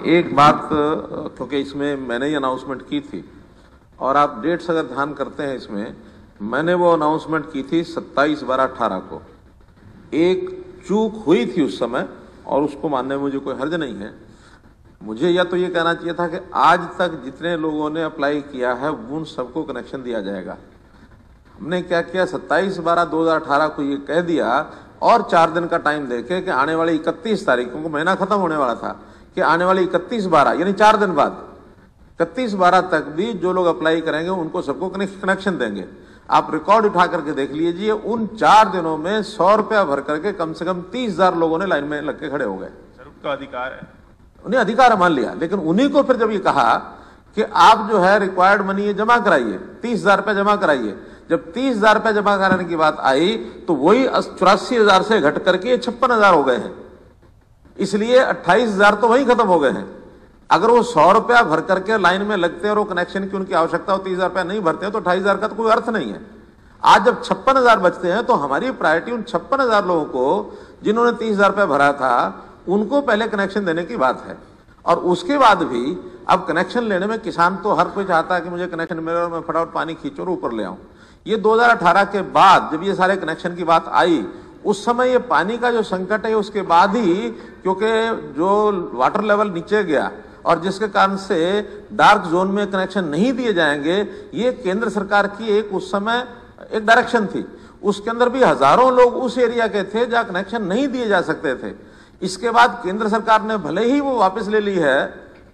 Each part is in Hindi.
एक बात, क्योंकि इसमें मैंने ही अनाउंसमेंट की थी और आप डेट्स अगर ध्यान करते हैं इसमें, मैंने वो अनाउंसमेंट की थी 27/12/18 को। एक चूक हुई थी उस समय और उसको मानने में मुझे कोई हर्ज नहीं है। मुझे या तो ये कहना चाहिए था कि आज तक जितने लोगों ने अप्लाई किया है उन सबको कनेक्शन दिया जाएगा। हमने क्या किया, 27/12/2018 को ये कह दिया और 4 दिन का टाइम देके कि आने वाली 31 तारीख को महीना खत्म होने वाला था, कि आने वाली 31/12 यानी 4 दिन बाद 31/12 तक भी जो लोग अप्लाई करेंगे उनको सबको कनेक्शन देंगे। आप रिकॉर्ड उठा करके देख लीजिए, उन 4 दिनों में 100 रुपया भर करके कम से कम 30,000 लोगों ने लाइन में लग के खड़े हो गए। उनका अधिकार है, उन्हें अधिकार मान लिया, लेकिन उन्हीं को फिर जब ये कहा कि आप जो है रिक्वायर्ड मनी ये जमा कराइए, 30,000 रुपया जमा कराइए, जब 30,000 रुपया जमा कराने की बात आई तो वही 84,000 से घट करके 56,000 हो गए हैं। इसलिए 28,000 तो वही खत्म हो गए हैं। अगर वो 100 रुपया भर करके लाइन में लगते हैं और वो कनेक्शन की उनकी आवश्यकता हो 30,000 रुपया नहीं भरते हैं तो 28,000 का तो कोई अर्थ नहीं है। आज जब 56,000 बचते हैं तो हमारी प्रायोरिटी उन 56,000 लोगों को जिन्होंने 30,000 रुपया भरा था उनको पहले कनेक्शन देने की बात है। और उसके बाद भी अब कनेक्शन लेने में किसान तो हर कोई चाहता है कि मुझे कनेक्शन मिले और मैं फटाफट पानी खींचो और ऊपर ले आऊं। ये 2018 के बाद जब ये सारे कनेक्शन की बात आई, उस समय ये पानी का जो संकट है उसके बाद ही, क्योंकि जो वाटर लेवल नीचे गया और जिसके कारण से डार्क जोन में कनेक्शन नहीं दिए जाएंगे, ये केंद्र सरकार की एक उस समय एक डायरेक्शन थी। उसके अंदर भी हजारों लोग उस एरिया के थे जहां कनेक्शन नहीं दिए जा सकते थे। इसके बाद केंद्र सरकार ने भले ही वो वापस ले ली है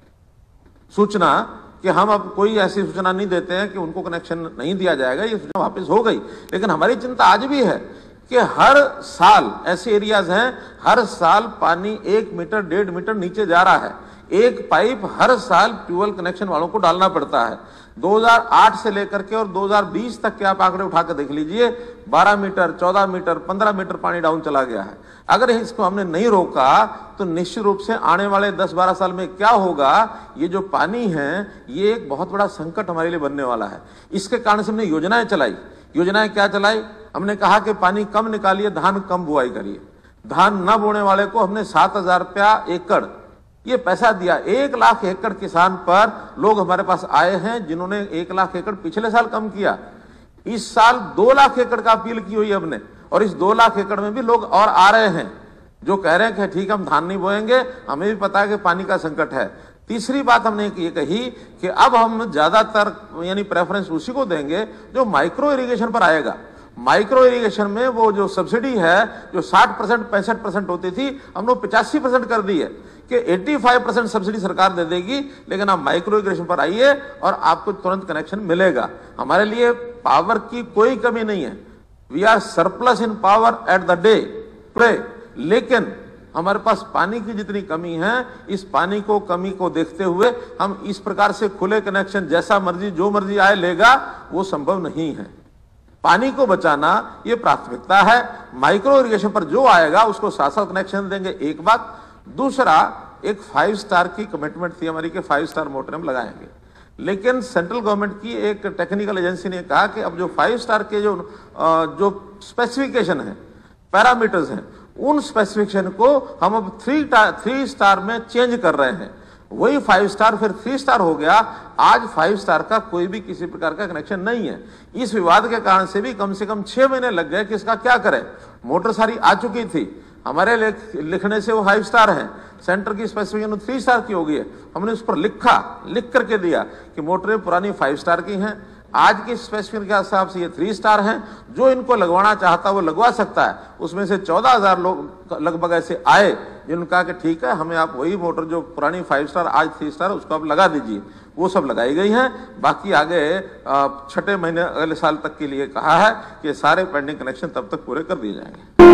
सूचना कि हम अब कोई ऐसी सूचना नहीं देते हैं कि उनको कनेक्शन नहीं दिया जाएगा, ये सूचना वापस हो गई। लेकिन हमारी चिंता आज भी है कि हर साल ऐसे एरियाज हैं, हर साल पानी 1 मीटर 1.5 मीटर नीचे जा रहा है। एक पाइप हर साल ट्यूबवेल कनेक्शन वालों को डालना पड़ता है। 2008 से लेकर के और 2020 तक के आप आंकड़े उठा कर देख लीजिए, 12 मीटर 14 मीटर 15 मीटर पानी डाउन चला गया है। अगर इसको हमने नहीं रोका तो निश्चित रूप से आने वाले 10-12 साल में क्या होगा, ये जो पानी है ये एक बहुत बड़ा संकट हमारे लिए बनने वाला है। इसके कारण से हमने योजनाएं चलाई। योजनाएं क्या चलाई? हमने कहा कि पानी कम निकालिए, धान कम बुआई करिए। धान न बोने वाले को हमने 7,000 रुपया एकड़ ये पैसा दिया। 1 लाख एकड़ किसान पर लोग हमारे पास आए हैं जिन्होंने 1 लाख एकड़ पिछले साल कम किया। इस साल 2 लाख एकड़ का अपील की हुई हमने, और इस 2 लाख एकड़ में भी लोग और आ रहे हैं जो कह रहे हैं कि ठीक हम धान नहीं बोएंगे, हमें भी पता है कि पानी का संकट है। तीसरी बात हमने ये कही कि अब हम ज्यादातर यानी प्रेफरेंस उसी को देंगे जो माइक्रो इरिगेशन पर आएगा। माइक्रो इरिगेशन में वो जो सब्सिडी है जो 60% 65% होती थी, हमने 85% कर दी है कि 85% सब्सिडी सरकार दे देगी, लेकिन आप माइक्रो इरिगेशन पर आइए और आपको तुरंत कनेक्शन मिलेगा। हमारे लिए पावर की कोई कमी नहीं है। We are surplus in power at the day today, लेकिन हमारे पास पानी की जितनी कमी है, इस पानी को कमी को देखते हुए हम इस प्रकार से खुले कनेक्शन जैसा मर्जी जो मर्जी आए लेगा, वो संभव नहीं है। पानी को बचाना ये प्राथमिकता है। माइक्रो इरिगेशन पर जो आएगा उसको साथ-साथ कनेक्शन देंगे, एक बात। दूसरा, एक 5 स्टार की कमिटमेंट थी हमारी कि 5 स्टार मोटर हम लगाएंगे, लेकिन सेंट्रल गवर्नमेंट की एक टेक्निकल एजेंसी ने कहा कि अब जो 5 स्टार के जो स्पेसिफिकेशन है, पैरामीटर्स हैं, उन स्पेसिफिकेशन को हम अब 3 स्टार में चेंज कर रहे हैं। वही 5 स्टार फिर 3 स्टार हो गया। आज 5 स्टार का कोई भी किसी प्रकार का कनेक्शन नहीं है। इस विवाद के कारण से भी कम से कम 6 महीने लग गए कि इसका क्या करें। मोटर सारी आ चुकी थी, हमारे लिखने से वो 5 स्टार है, सेंटर की स्पेसिफिकेशन 3 स्टार की हो गई है। हमने उस पर लिख करके दिया कि मोटरें पुरानी 5 स्टार की हैं, आज की स्पेसिफिकेशन के हिसाब से ये 3 स्टार हैं। जो इनको लगवाना चाहता वो लगवा सकता है। उसमें से 14,000 लोग लगभग ऐसे आए जिन्होंने कहा कि ठीक है, हमें आप वही मोटर जो पुरानी 5 स्टार आज 3 स्टार उसको आप लगा दीजिए। वो सब लगाई गई हैं। बाकी आगे 6ठे महीने अगले साल तक के लिए कहा है कि सारे पेंडिंग कनेक्शन तब तक पूरे कर दिए जाएंगे।